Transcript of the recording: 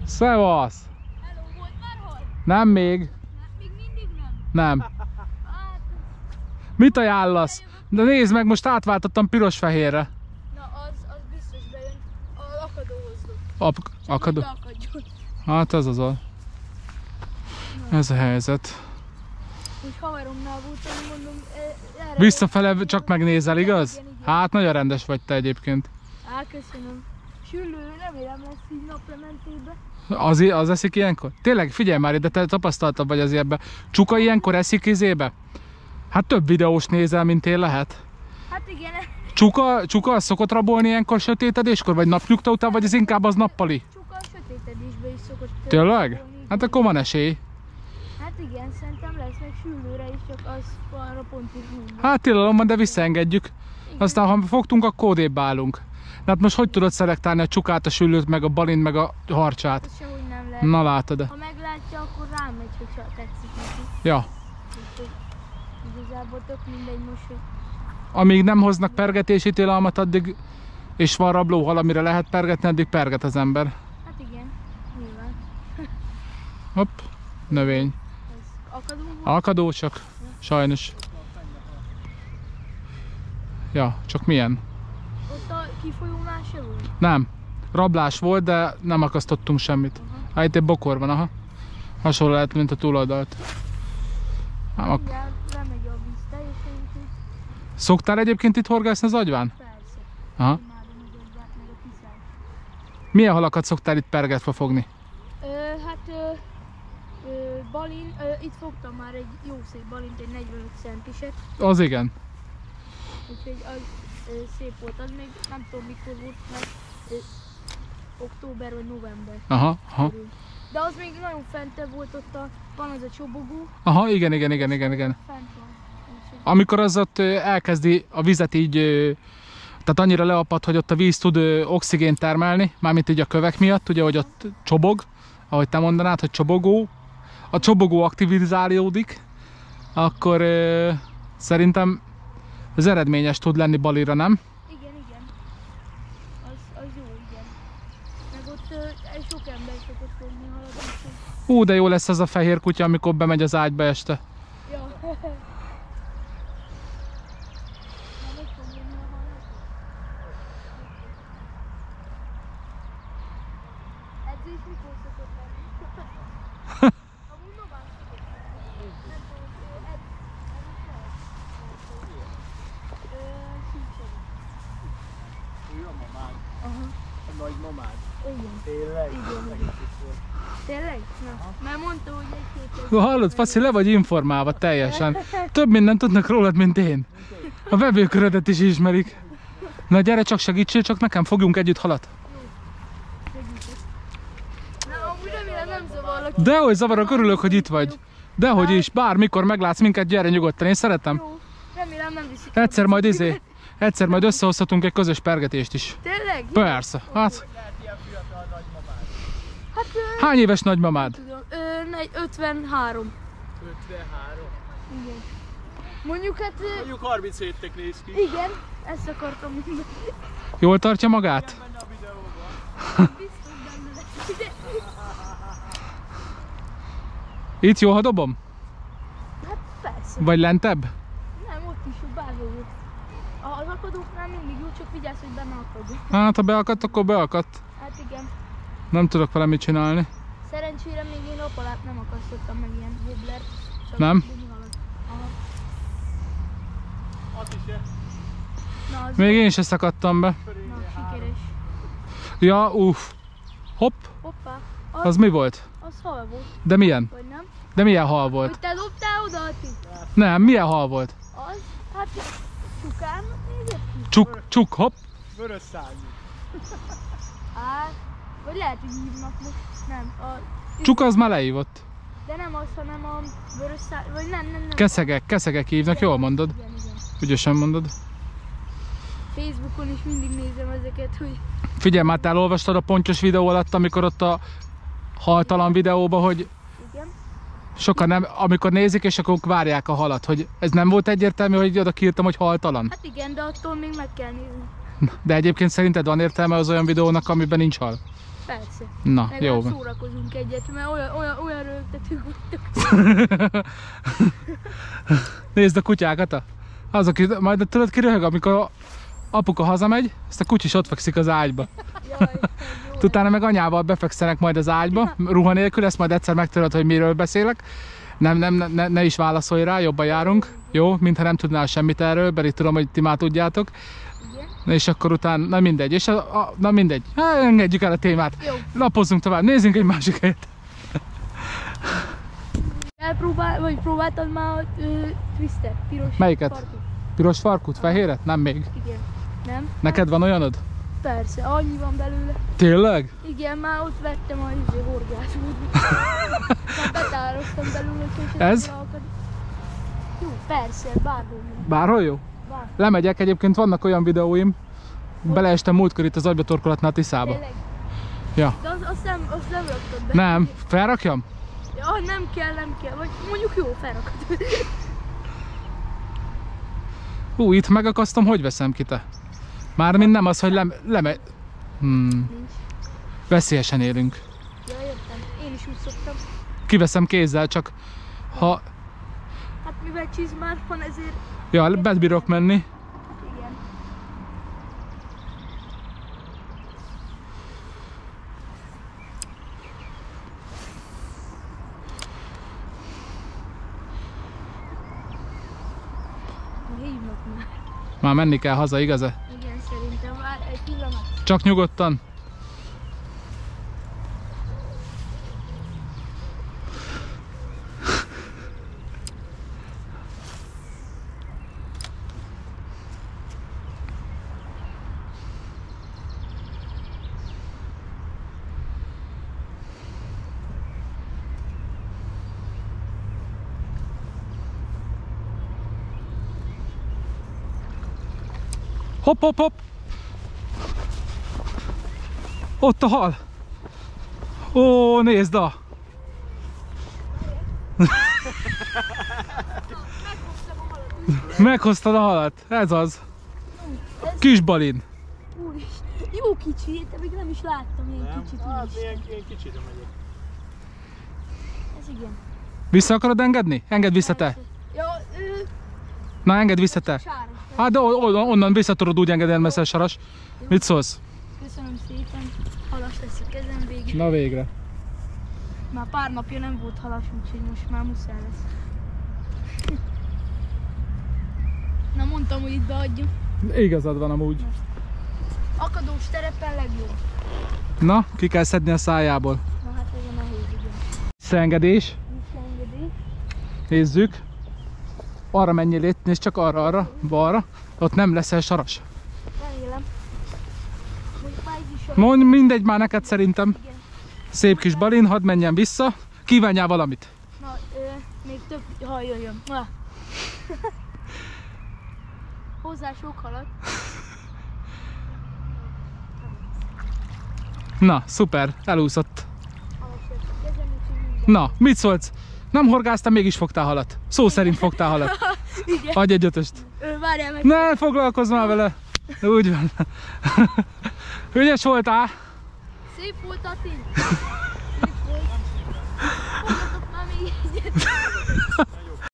Szevasz! Hello, volt már hal? Nem még. Még mindig nem? Nem. Hát, Mit ajánlasz? De nézd meg, most átváltottam piros-fehérre. na az biztos bejön. A akadóhoz. Akadó? Akadjon. Hát ez az a... Ez a helyzet. Úgy haveromnál voltam, mondom, erre... Visszafele csak megnézel, igaz? Igen. Hát nagyon rendes vagy te egyébként. Á, köszönöm. Süllő, remélem lesz így naplementébe. Az eszik ilyenkor? Tényleg, figyelj már ide, te tapasztaltabb vagy az ilyenbe. Csuka ilyenkor eszik izébe? Hát több videós nézel, mint én lehet. Hát igen, Csuka az szokott rabolni ilyenkor sötétedéskor, vagy napnyugta után, vagy ez inkább az nappali? csuka a sötétedésbe is szokott Tényleg? rabolni. Hát akkor van esély. Hát igen, szerintem lesz meg süllőre is, csak az arra pont is húzva. Hát tilalom van, de visszaengedjük. Igen. Aztán ha fogtunk, akkor odébb állunk. De hát most hogy tudod szelektálni a csukát, a süllőt, meg a balint, meg a harcsát? Ez sehogy nem lehet. Na látod. Ha meglátja, akkor rám megy, hogyha tetszik neki. Ja. Úgyhogy igazából tök mindegy most, hogy... Amíg nem hoznak pergetési tilalmat, addig, és van rablóhal, amire lehet pergetni, addig perget az ember. Hát igen, nyilván. Hopp, növény. Ez akadó volt. Alkadó csak, sajnos. Ja, csak milyen? Ott a kifolyónál se volt. Nem. Rablás volt, de nem akasztottunk semmit. Hát itt egy bokor van, aha. Hasonló lehet, mint a túloldalt. Nem ak- Igen, lemegy a víz teljesen, úgyhogy Szoktál egyébként itt horgászni az agyván? persze. Aha. Imádom az odvát, meg a kiszáll. Milyen halakat szoktál itt pergetve fogni? Hát balin, itt fogtam már egy jó szép balint, egy 45 centiset. Az igen. Úgyhogy az szép volt, az még nem tudom mikor volt, mert október vagy november Aha, aha. körül. De az még nagyon fentebb volt, ott van az a csobogó, Aha, igen. fent van. Úgyhogy Amikor az ott elkezdi a vizet így, tehát annyira leapad, hogy ott a víz tud oxigént termelni, mármint így a kövek miatt, ugye, hogy ott csobog, ahogy te mondanád, hogy csobogó. A csobogó aktivizálódik, akkor szerintem ez eredményes tud lenni balira, nem? igen. Az jó, igen. Meg ott sok ember szokott fogni haladni. Úgyhogy... De jó lesz ez a fehér kutya, amikor bemegy az ágyba este. Ja. Na, meg fog jönni a halat. Edzés mikor szokott lenni? Amúgy nován szokott lenni. Nem tudom, sípsegít. Ő a mamád, Aha, a nagymamád. igen. Tényleg? Igen. Tényleg? Na, mert mondta, hogy egy-két... Hallod, Faszi, le vagy informálva teljesen. Több mindent tudnak rólad, mint én. A vevőkörödet is ismerik. Na gyere, csak segítsél, csak nekem fogjunk együtt halat. Segítek. Na, amúgy remélem nem zavarlak. Dehogy zavarok, örülök, hogy itt vagy. Dehogy is, bármikor meglátsz minket, gyere nyugodtan, én szeretem. Jó, remélem nem viszik. Egyszer majd összehozhatunk egy közös pergetést is. Tényleg? Persze, hát Lehet ilyen fiatal nagymamád. Hát, hány éves nagymamád? tudom, 53. 53. Igen. Mondjuk hát, Mondjuk 37-nek néz ki. igen, ezt akartam mondani. Jól tartja magát? Benne a videóban. Biztos benne lesz. De, Itt jó, ha dobom? hát persze. Vagy lentebb? Nem, ott is bárhol volt. Az akadóknál mindig jó, csak vigyázz, hogy benne akad. Hát ha beakadt, akkor beakadt. Hát igen. Nem tudok vele mit csinálni. Szerencsére még én apalát nem akasztottam meg ilyen wobblert. Csak Nem? gumihalat. Aha. Azt is -e. Na, az Még én se szakadtam be. Na, sikeres. Ja, Hopp, Hoppá. az mi volt? Az hal volt, De milyen? vagy nem? De milyen hal volt? Hogy te dobtál oda, Ati? Nem, milyen hal volt? Az, hát csukán nézett ki. Csuk, hopp. Vörös szárnyú. Hát, vagy lehet, hogy hívnak most. Nem, Csuk az már leívott. de nem az, hanem a vörös vagy nem. Keszegek hívnak, jól mondod. Igen. Ügyesen mondod. Facebookon is mindig nézem ezeket, hogy Figyelj már, te elolvastad a pontyos videó alatt, amikor ott a haltalan videóban, hogy igen. sokan nem, amikor nézik és akkor várják a halat, hogy ez nem volt egyértelmű, hogy oda kiírtam, hogy haltalan. Hát igen, de attól még meg kell nézni. De egyébként szerinted van értelme az olyan videónak, amiben nincs hal? Persze. Na, jó Legalább van. szórakozunk egyet, mert olyan rögtetők vagytok. Nézd a kutyákat, azok, majd tudod ki röhög, amikor apuka hazamegy, azt a kutya is ott fekszik az ágyba. Jaj, jó. Utána meg anyával befekszenek majd az ágyba, ruha nélkül, ezt majd egyszer megtudod, hogy miről beszélek. Ne is válaszolj rá, jobban járunk. Jó, mintha nem tudnál semmit erről, pedig tudom, hogy ti már tudjátok. Igen. És akkor utána, na mindegy, és na mindegy, engedjük el a témát. Jó. Lapozzunk tovább, nézzünk egy másik helyet. Próbáltad már a Twister, piros Melyiket? farkú? Piros farkút, fehéret? Nem még. Igen. Nem? Neked van olyanod? Persze, annyi van belőle. Tényleg? Igen, már ott vettem a horgászódni. Már betároztam belőle, hogy Ez? Jó, persze, bárhol. Bárhol jó? Bár. Lemegyek, egyébként vannak olyan videóim, beleestem múltkor itt az agybatorkolatnál Tiszába. Tényleg? Ja. De azt nem raktad be. Nem, felrakjam? Ja, nem kell. Vagy mondjuk jó, felrakod. Itt megakasztom, hogy veszem ki te? Mármint nem az, hogy lemegy. Nincs. Veszélyesen élünk. Ja, értem. Én is úgy szoktam. Kiveszem kézzel, csak ha... Hát mivel csizmár van, ezért... Ja, bebírok menni. Igen. Hívnak már. Már menni kell haza, igaz-e? Igen, szerintem már egy pillanat. Csak nyugodtan. Hopp, hopp, hopp! Ott a hal! Ó, nézd a! Meghoztad a halat, ez az. Kis balin. Úr, jó kicsi, de még nem is láttam ilyen Nem? kicsit. Hát úristen. ilyen kicsire megyek. Ez igen. Vissza akarod engedni? Engedd vissza te. Ja, Na, engedd vissza te. sáros. Hát de onnan vissza tudod úgy engedni, messze saras. Mit szólsz? Köszönöm szépen. Halas lesz a kezem végre. Na végre. Már pár napja nem volt halas, úgyhogy most már muszáj lesz. Na mondtam, hogy itt beadjuk. Igazad van amúgy. Akadós terepen legjobb. Na, ki kell szedni a szájából. Na hát ez a nehéz, igen. Visszaengedés. Visszaengedés. Nézzük. Arra menjél itt, nézd csak arra, balra. Ott nem leszel saras. Remélem. Mondjuk már így is van. Mondj mindegy már neked szerintem. Igen. Szép kis balin, hadd menjen vissza. Kívánjál valamit. Na, még több... Ha, jöjjön. Na. Hozzá sok halat. Na, szuper, elúszott. Halas lesz a kezem, úgyhogy minden. Na, mit szólsz? Nem horgáztál, mégis fogtál halat. Szó szerint fogtál halat. Igen. Adj egy ötöst. Várjál meg. Ne foglalkozz már vele. Úgy van. Ügyes voltál. Szép volt a tény. Szép volt. Fogjatok már még egyet.